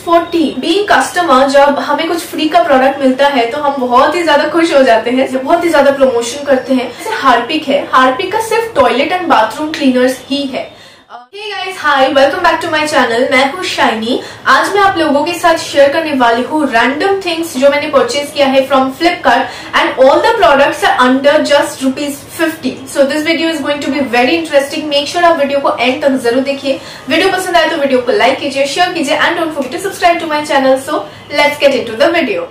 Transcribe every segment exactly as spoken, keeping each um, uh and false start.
Forty. Being customer जब हमें कुछ फ्री का प्रोडक्ट मिलता है तो हम बहुत ही ज्यादा खुश हो जाते हैं, बहुत ही ज्यादा प्रमोशन करते हैं। जैसे हार्पिक है, हार्पिक का सिर्फ टॉयलेट एंड बाथरूम क्लीनर्स ही है। Hey guys, hi, welcome back to my channel. मैं हूँ शाइनी। आज मैं आप लोगों के साथ शेयर करने वाली हूँ रैंडम थिंग्स जो मैंने परचेज किया है from Flipkart and all the products are under just rupees fifty. So this video is going to be very interesting. Make sure आप वीडियो को एंड तक जरूर देखिए। वीडियो पसंद आए तो वीडियो को लाइक कीजिए, शेयर कीजिए and don't forget to subscribe to my channel. So let's get into the video.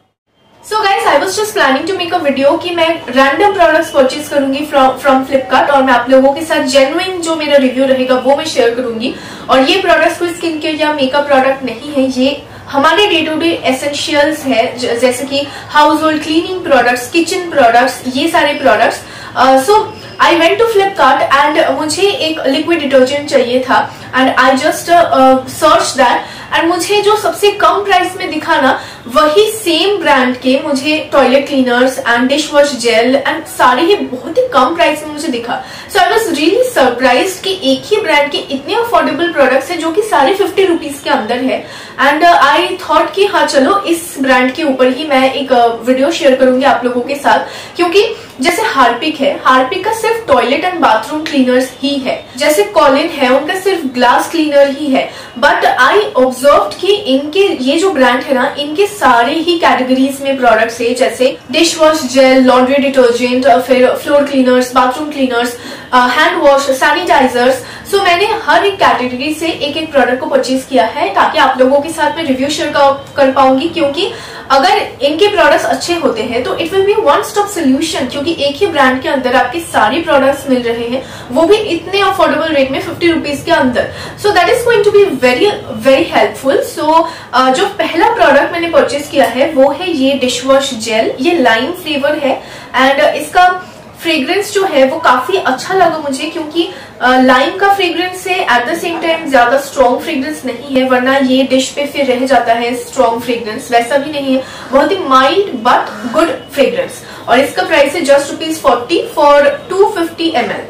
So guys, I was just planning to make a video कि मैं रैंडम प्रोडक्ट्स परचेज करूंगी from Flipkart और मैं आप लोगों के साथ जेन्युइन जो मेरा रिव्यू रहेगा वो मैं शेयर करूंगी। और ये प्रोडक्ट्स कोई स्किन केयर या मेकअप प्रोडक्ट नहीं है, ये हमारे डे टू डे एसेंशियल्स है, जैसे कि household cleaning products, kitchen products, ये सारे products. So I went to Flipkart and मुझे एक लिक्विड डिटर्जेंट चाहिए था and I just search that and मुझे जो सबसे कम प्राइस में दिखा ना, वही सेम ब्रांड के मुझे toilet cleaners and dish wash gel and सारे ही बहुत ही कम प्राइस में मुझे दिखा। So I was really surprised कि एक ही ब्रांड के इतने अफोर्डेबल प्रोडक्ट्स है जो कि सारे फिफ्टी रुपीज के अंदर है। एंड आई थॉट कि हाँ चलो इस ब्रांड के ऊपर ही मैं एक वीडियो शेयर करूंगी आप लोगों के साथ, क्योंकि जैसे हार्पिक है, हार्पिक का सिर्फ टॉयलेट एंड बाथरूम क्लीनर्स ही है। जैसे कॉलिन है, उनका सिर्फ ग्लास क्लीनर ही है। बट आई ऑब्जर्व कि इनके ये जो ब्रांड है ना, इनके सारे ही कैटेगरीज में प्रोडक्ट्स है, जैसे dish wash gel, laundry detergent, फिर floor cleaners, bathroom cleaners, hand wash, sanitisers. So मैंने हर एक कैटेगरी से एक एक प्रोडक्ट को परचेज किया है ताकि आप लोगों के साथ मैं रिव्यू शेयर कर पाऊंगी, क्योंकि अगर इनके प्रोडक्ट्स अच्छे होते हैं तो it will be one stop solution, क्योंकि एक ही ब्रांड के अंदर आपके सारे प्रोडक्ट्स मिल रहे हैं, वो भी इतने अफोर्डेबल रेट में फिफ्टी रुपीज के अंदर। So that is going to be very very helpful. So जो पहला प्रोडक्ट मैंने परचेज किया है वो है ये डिश वॉश जेल। ये लाइम फ्लेवर है एंड uh, इसका फ्रेग्रेंस जो है वो काफी अच्छा लगा मुझे, क्योंकि लाइम का फ्रेग्रेंस है, एट द सेम टाइम ज्यादा स्ट्रॉन्ग फ्रेग्रेंस नहीं है, वरना ये डिश पे फिर रह जाता है स्ट्रॉन्ग फ्रेग्रेंस, वैसा भी नहीं है, बहुत ही माइल्ड बट गुड फ्रेग्रेंस। और इसका प्राइस है just rupees forty for two fifty ML एल।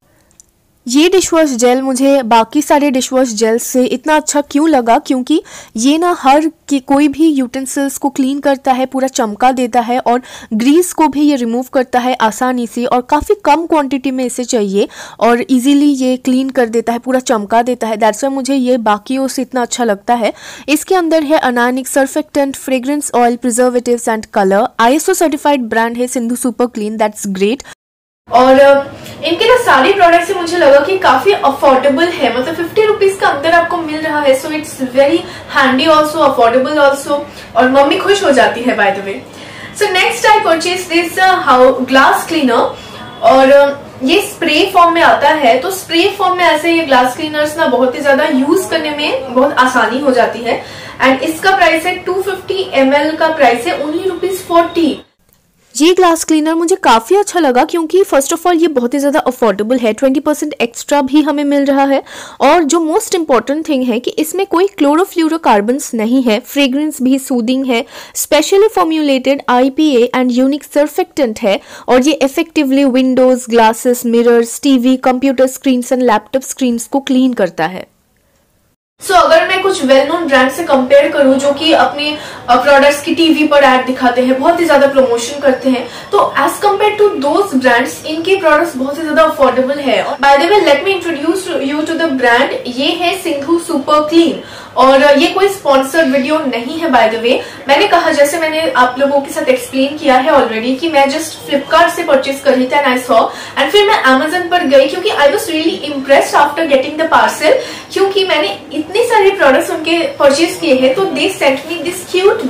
ये डिशवॉश जेल मुझे बाकी सारे डिशवॉश जेल से इतना अच्छा क्यों लगा, क्योंकि ये ना हर की कोई भी यूटेंसिल्स को क्लीन करता है, पूरा चमका देता है और ग्रीस को भी ये रिमूव करता है आसानी से, और काफ़ी कम क्वांटिटी में इसे चाहिए और इजीली ये क्लीन कर देता है, पूरा चमका देता है। दैट्स वाई मुझे ये बाकियों से इतना अच्छा लगता है। इसके अंदर है anionic surfactant, fragrance oil, preservatives and colour. I S O certified brand है Sindhu super clean, that's great. और इनके ना सारे प्रोडक्ट्स से मुझे लगा कि काफी अफोर्डेबल है, मतलब फिफ्टी रुपीज का अंदर आपको मिल रहा है। So it's very handy also, affordable also, और मम्मी खुश हो जाती है by the way. So next I purchase this how glass cleaner, और ये स्प्रे फॉर्म में आता है। तो स्प्रे फॉर्म में ऐसे ये ग्लास क्लीनर्स ना बहुत ही ज्यादा यूज करने में बहुत आसानी हो जाती है। एंड इसका प्राइस है टू फिफ्टी एम एल का प्राइस है ओनली रुपीज फोर्टी। ये ग्लास क्लीनर मुझे काफ़ी अच्छा लगा, क्योंकि फर्स्ट ऑफ ऑल ये बहुत ही ज़्यादा अफोर्डेबल है, ट्वेंटी परसेंट एक्स्ट्रा भी हमें मिल रहा है, और जो मोस्ट इंपॉर्टेंट थिंग है कि इसमें कोई क्लोरोफ्लोरोकार्बन्स नहीं है, फ्रेग्रेंस भी सूदिंग है, specially formulated I P A and unique surfactant है, और ये effectively windows, glasses, mirrors, TV, computer screen and laptop screen को क्लीन करता है। सो so, अगर मैं कुछ वेल नोन ब्रांड से कंपेयर करूं जो कि अपने प्रोडक्ट्स की टीवी पर ऐड दिखाते हैं, बहुत ही ज्यादा प्रमोशन करते हैं, तो as compare to those brands इनके प्रोडक्ट्स बहुत ही ज्यादा अफोर्डेबल है। By the way, let me introduce you to the brand. ये है सिंधु सुपर क्लीन, और ये कोई स्पॉन्सर्ड वीडियो नहीं है बाय द वे। मैंने कहा, जैसे मैंने आप लोगों के साथ एक्सप्लेन किया है ऑलरेडी, कि मैं जस्ट फ्लिपकार्ट से परचेज कर रही थी एंड आई सॉ, एंड फिर मैं अमेजन पर गई, क्योंकि I was really impressed after getting the parcel, क्योंकि मैंने इतने सारे प्रोडक्ट्स उनके परचेज किए हैं। तो they sent me this cute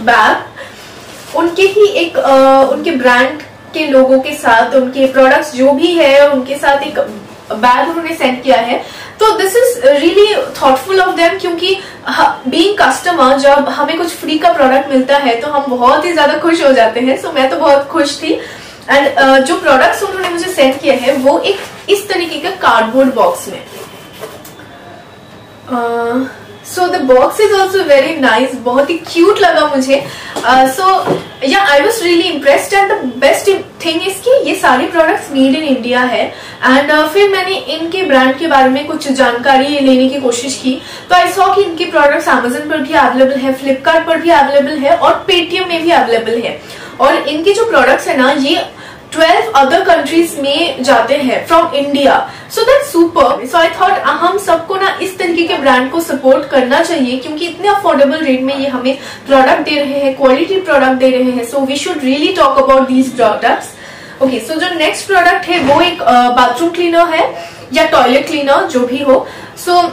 bag, उनके ही एक आ, उनके ब्रांड के लोगों के साथ, उनके प्रोडक्ट्स जो भी है उनके साथ एक बैग उन्होंने सेंड किया है। तो this is really thoughtful of them, क्योंकि बीइंग कस्टमर जब हमें कुछ फ्री का प्रोडक्ट मिलता है तो हम बहुत ही ज्यादा खुश हो जाते हैं। सो so, मैं तो बहुत खुश थी। एंड uh, जो प्रोडक्ट्स उन्होंने मुझे सेंड किया है वो एक इस तरीके का कार्डबोर्ड बॉक्स में, uh, so the box is also very nice, बहुत ही क्यूट लगा मुझे. सो या I was really impressed and the best thing is कि ये सारे प्रोडक्ट्स मेड इन इंडिया है. एंड uh, फिर मैंने इनके ब्रांड के बारे में कुछ जानकारी लेने की कोशिश की, तो आई सॉ कि इनके प्रोडक्ट्स अमेजन पर भी अवेलेबल है, फ्लिपकार्ट पर भी अवेलेबल है और पेटीएम में भी अवेलेबल है. और इनके जो प्रोडक्ट्स है ना, ये ट्वेल्व अदर कंट्रीज में जाते हैं from India. So that's super. So I thought हम सबको ना इस तरीके के ब्रांड को सपोर्ट करना चाहिए, क्योंकि इतने अफोर्डेबल रेट में ये हमें प्रोडक्ट दे रहे हैं, क्वालिटी प्रोडक्ट दे रहे हैं. So we should really talk about these products. Okay, so जो नेक्स्ट प्रोडक्ट है वो एक बाथरूम uh, क्लीनर है या टॉयलेट क्लीनर, जो भी हो. सो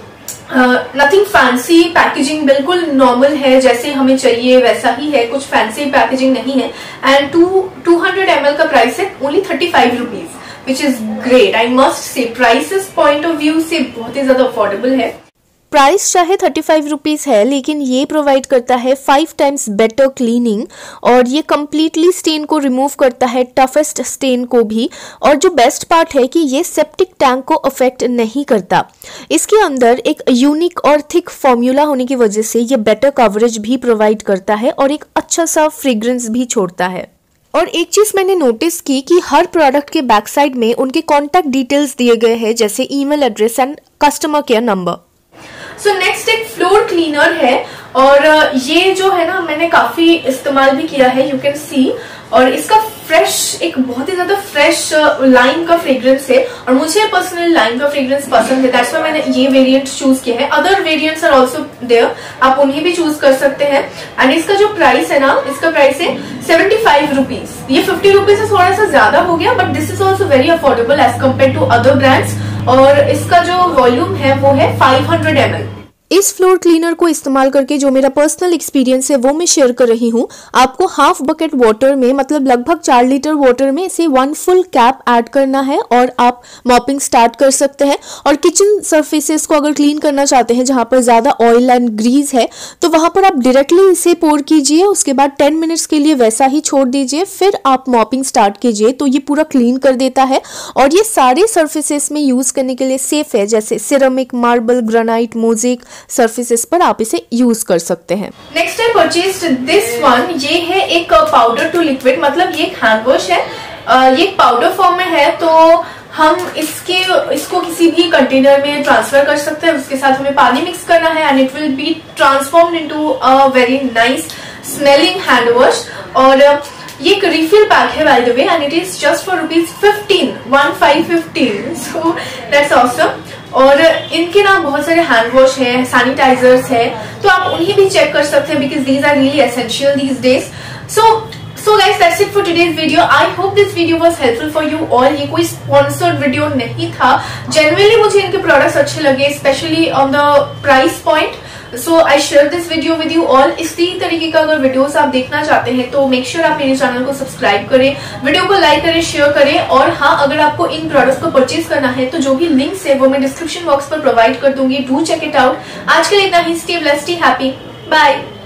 नथिंग फैंसी, पैकेजिंग बिल्कुल नॉर्मल है, जैसे हमें चाहिए वैसा ही है, कुछ फैंसी पैकेजिंग नहीं है. And two two hundred ML एल का प्राइस है only thirty five rupees, which is great. I must say prices point of view से बहुत ही ज्यादा अफोर्डेबल है. प्राइस चाहे थर्टी फाइव रुपीज़ है, लेकिन ये प्रोवाइड करता है फाइव टाइम्स बेटर क्लीनिंग और ये कम्प्लीटली स्टेन को रिमूव करता है, टफेस्ट स्टेन को भी. और जो बेस्ट पार्ट है कि ये सेप्टिक टैंक को अफेक्ट नहीं करता. इसके अंदर एक यूनिक और थिक फॉर्मूला होने की वजह से ये बेटर कवरेज भी प्रोवाइड करता है और एक अच्छा सा फ्रेग्रेंस भी छोड़ता है. और एक चीज मैंने नोटिस की कि हर प्रोडक्ट के बैक साइड में उनके कॉन्टैक्ट डिटेल्स दिए गए हैं, जैसे email address and customer care number. So next एक फ्लोर क्लीनर है, और ये जो है ना मैंने काफी इस्तेमाल भी किया है, यू कैन सी. और इसका फ्रेश, एक बहुत ही ज्यादा फ्रेश लाइम का फ्रेग्रेंस है, और मुझे पर्सनली लाइम का फ्रेग्रेंस पसंद है. दैट्स व्हाई मैंने ये वेरिएंट चूज किया है. Other variants are also there, आप उन्हें भी चूज कर सकते हैं. एंड इसका जो प्राइस है ना, इसका प्राइस है सेवेंटी फाइव रुपीज. ये फिफ्टी रुपीज से थोड़ा सा ज्यादा हो गया, but this is also very affordable as compare to other brands. और इसका जो वॉल्यूम है वो है फाइव हंड्रेड एम एल. इस फ्लोर क्लीनर को इस्तेमाल करके जो मेरा पर्सनल एक्सपीरियंस है वो मैं शेयर कर रही हूँ. आपको हाफ बकेट वाटर में, मतलब लगभग चार लीटर वाटर में इसे वन फुल कैप ऐड करना है और आप मॉपिंग स्टार्ट कर सकते हैं. और किचन सर्फेसेस को अगर क्लीन करना चाहते हैं जहाँ पर ज़्यादा ऑयल एंड ग्रीज है, तो वहाँ पर आप डायरेक्टली इसे पोर कीजिए, उसके बाद टेन मिनट्स के लिए वैसा ही छोड़ दीजिए, फिर आप मॉपिंग स्टार्ट कीजिए, तो ये पूरा क्लीन कर देता है. और ये सारे सर्फेसेस में यूज़ करने के लिए सेफ है, जैसे ceramic, marble, granite, mosaic surfaces पर आप इसे यूज कर सकते हैं. Next I purchased this one. ये है एक पाउडर टू लिक्विड, मतलब ये एक हैंड वॉश है. uh, ये पाउडर फॉर्म में है, तो हम इसके इसको किसी भी कंटेनर में ट्रांसफर कर सकते हैं. उसके साथ हमें पानी मिक्स करना है and it will be transformed into a very nice smelling hand wash. और ये एक रिफिल पैक है by the way, and it is just for rupees fifteen, one five fifteen. So that's awesome. और इनके ना बहुत सारे हैंड वॉश है, सैनिटाइजर्स है, तो आप उन्हें भी चेक कर सकते हैं, because these are really essential these days. So so guys, that's it for today's video. I hope this video was helpful for you all. ये कोई स्पॉन्सर्ड वीडियो नहीं था. जनरली मुझे इनके प्रोडक्ट्स अच्छे लगे, specially on the price point. So I share this video with you all. इसी तरीके का अगर वीडियोस आप देखना चाहते हैं तो मेक श्योर sure आप मेरे चैनल को सब्सक्राइब करें, वीडियो को लाइक करें, शेयर करें. और हाँ, अगर आपको इन प्रोडक्ट्स को परचेज करना है तो जो भी लिंक्स है वो मैं डिस्क्रिप्शन बॉक्स पर प्रोवाइड कर दूंगी. Do check it out. आज के लिए इतना ही. Stay blessed, stay happy. Bye.